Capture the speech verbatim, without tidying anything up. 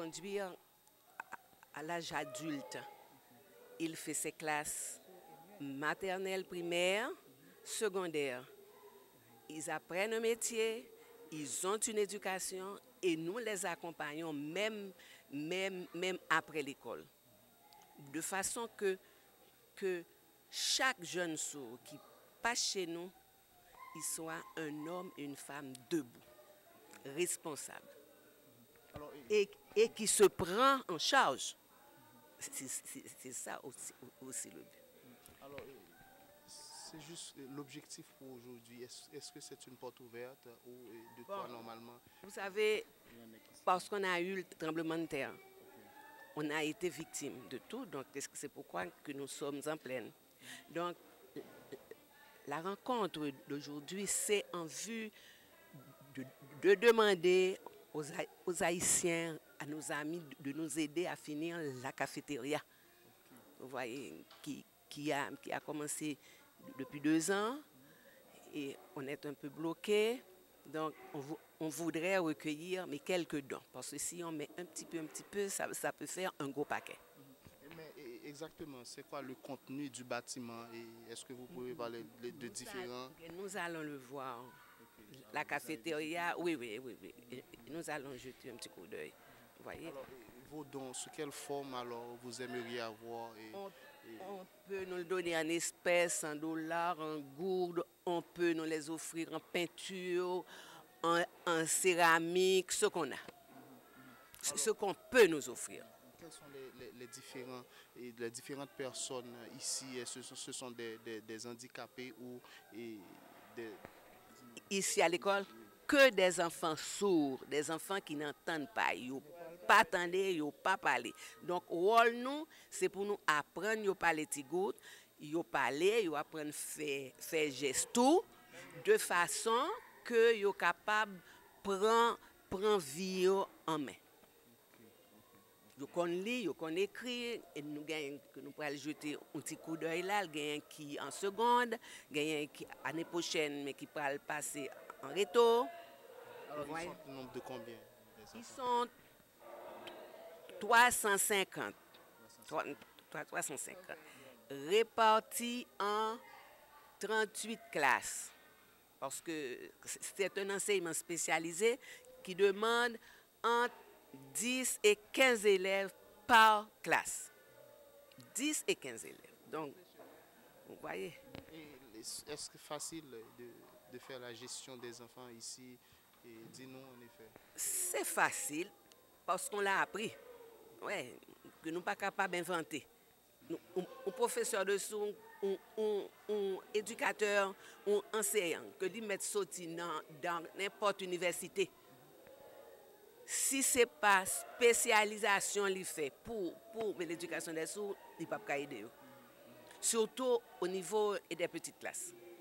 conduire à l'âge adulte. Il fait ses classes maternelles, primaires, secondaires. Ils apprennent un métier, ils ont une éducation et nous les accompagnons même, même, même après l'école. De façon que, que chaque jeune sourd qui passe chez nous, il soit un homme et une femme debout, responsable. Alors, et, et qui se prend en charge. C'est ça aussi, aussi le but. Alors, c'est juste l'objectif pour aujourd'hui. Est-ce est-ce que c'est une porte ouverte ou de bon, quoi normalement? Vous savez, parce qu'on a eu le tremblement de terre, on a été victime de tout, donc c'est pourquoi que nous sommes en pleine. Donc, la rencontre d'aujourd'hui, c'est en vue de, de demander aux, aux Haïtiens, à nos amis, de nous aider à finir la cafétéria. Vous voyez, qui, qui, a, qui a commencé depuis deux ans et on est un peu bloqué. Donc, on, on voudrait recueillir mais quelques dons. Parce que si on met un petit peu, un petit peu, ça, ça peut faire un gros paquet. Mais exactement, c'est quoi le contenu du bâtiment? Et est-ce que vous pouvez parler de, de différents... Nous allons le voir. Okay. La cafétéria, oui, oui, oui, oui. Et nous allons jeter un petit coup d'œil. Vous voyez? Alors, vos dons, sous quelle forme alors vous aimeriez avoir? Et, on, et... on peut nous le donner en espèces, en dollars, en gourdes. On peut nous les offrir en peinture, en, en céramique, ce qu'on a. Alors, ce qu'on peut nous offrir. Quels sont les, les, les, différents, les différentes personnes ici? Ce sont, ce sont des, des, des handicapés ou et des... Ici à l'école, que des enfants sourds, des enfants qui n'entendent pas, ils n'ont pas attendre, ils n'ont pas parler. Donc, rôle nous, c'est pour nous apprendre à parler petit goutte, ils parler, ils apprendre à faire, faire gestes de façon que ils sont capables de prendre, prendre vie en main. Yo kon li, yo kon écrit, et nous gagnons que nous pourrons jeter un petit coup d'œil là, gagnons qui en seconde, gagnons qui année prochaine mais qui pourra passer en réto. Alors ils sont au nombre de combien? Ils sont trois cent cinquante. trois cent cinquante. Répartis en trente-huit classes. Parce que c'est un enseignement spécialisé qui demande entre dix et quinze élèves par classe. dix et quinze élèves. Donc, vous voyez. Est-ce que c'est facile de, de faire la gestion des enfants ici? Dis-nous en effet. C'est facile parce qu'on l'a appris. Ouais, que nous ne sommes pas capables d'inventer. Un, un professeur de son, un, un, un éducateur, un enseignant, que lui mette sorti dans, dans n'importe université. Si ce n'est pas spécialisation qu'il fait pour, pour l'éducation des sourds, il ne peut pas aider. Surtout au niveau des petites classes.